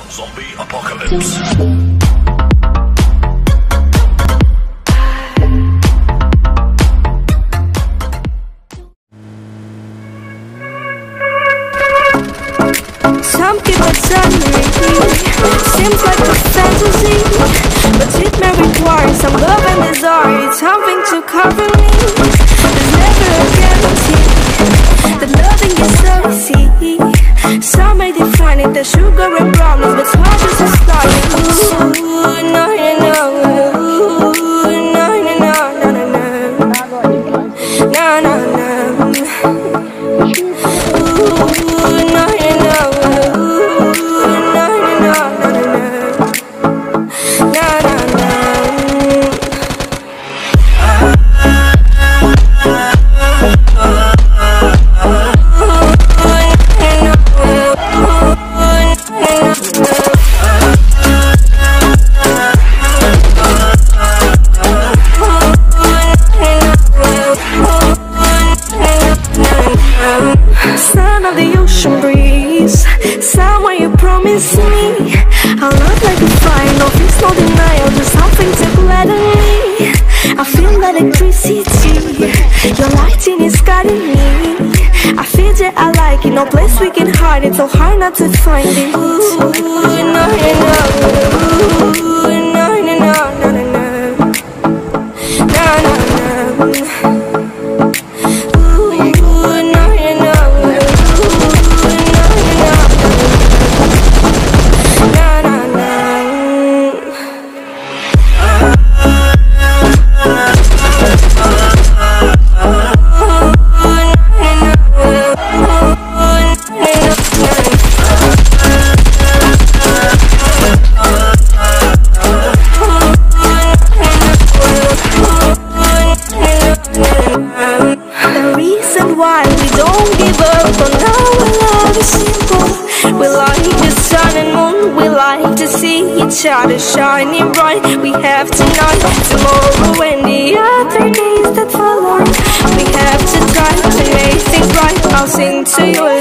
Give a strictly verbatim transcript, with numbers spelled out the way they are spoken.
Zombie Apocalypse. Some people tell me seems like a fantasy, but it may require some love and desire, something to cover me. There's never a guarantee that loving is so easy. Some may define it as sugar and brownies, but hard as a start. Ooh, no, no, no. Ooh, no, no, no, no, no, no. No, no, no. Ooh, no, no, no. Son of the ocean breeze, somewhere you promised me I'll love like a fire, no fears, no denial, just something to gladden me. I feel electricity, your lighting is guiding me. I feel that I like it, no place we can hide it, so hard not to find it. Ooh, no, no, no. Ooh, no, no, no, no, no, no. No, no, no. Why we don't give up on our love is simple. We like the sun and moon, we like to see each other shining bright. We have tonight, tomorrow and the other days that follow. We have to try to make things right. I'll sing to you